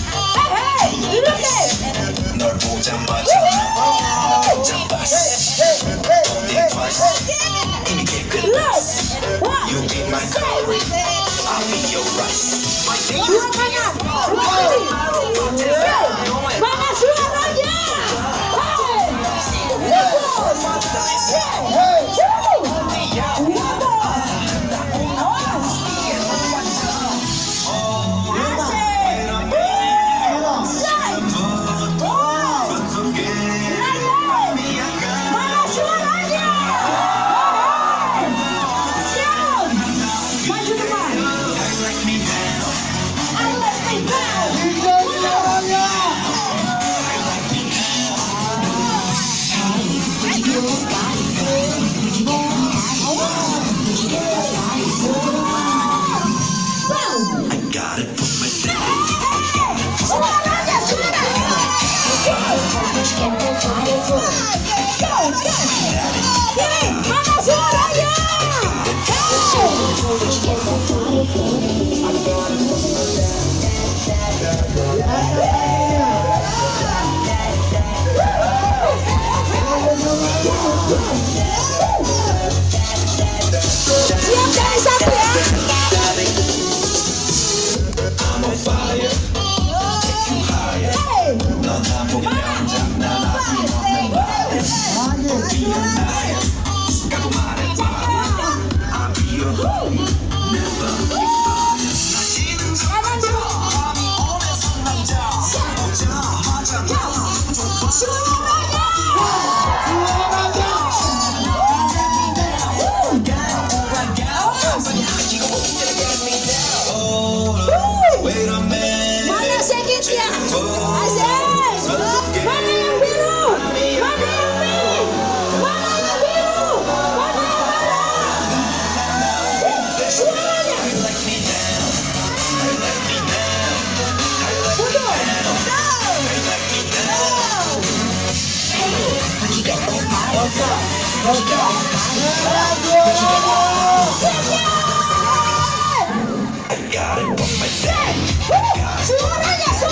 duduk deh. 널 보자마자 잡았어. Think twice. 이미 깨끗했어. You be my glory, I'll be your rice. My name is Mana suaranya? Siap dari satu ya. I'm on fire, take you higher. 넌 한복의 명장, 난 앞이 없는 말. Be your night, 까고 말해봐. I'll be your home, never expire. 낮이는 잠만져, 밤이 오면 상남자. 오자마자 너 Wait a minute. Mana sekitnya? Asik. Mana yang biru? Mana yang pink? Mana yang biru? Mana yang merah? Suaranya. Suaranya.